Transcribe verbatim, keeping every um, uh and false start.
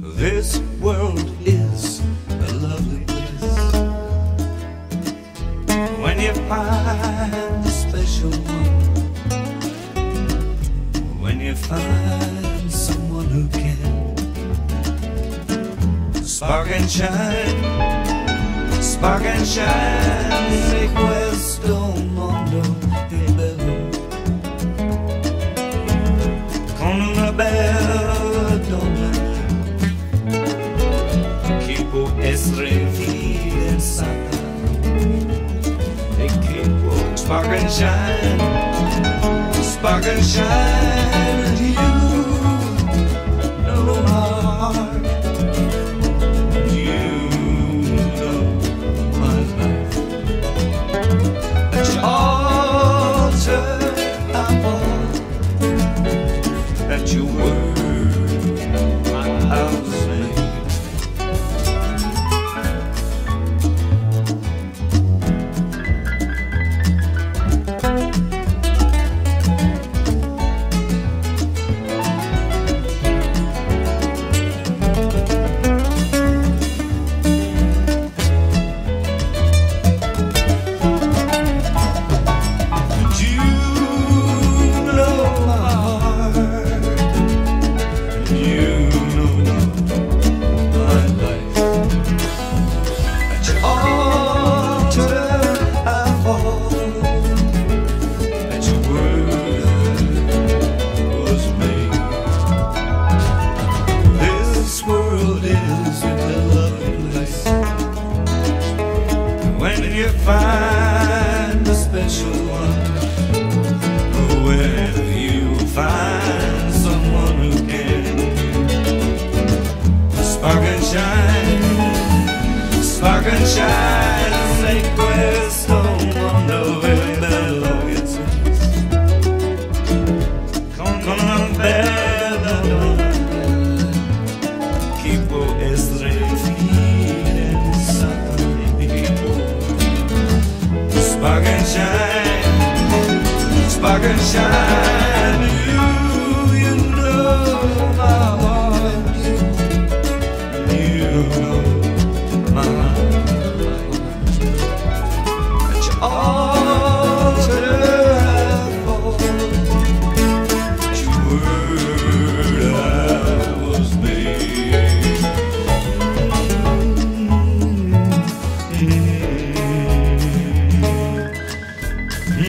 This world is a lovely place. When you find the special one, when you find someone who can spark and shine, spark and shine, say questo mondo è bello, con una bella donna che può essere fidanzata e che può spark and shine, spark and shine, and you know my heart. That you were my housemaid. When you find a special one, when you find someone who can spark and shine, spark and shine, say questo mondo è bello, it's con una bella donna che può essere fidanzata. Spark and shine, spark and shine.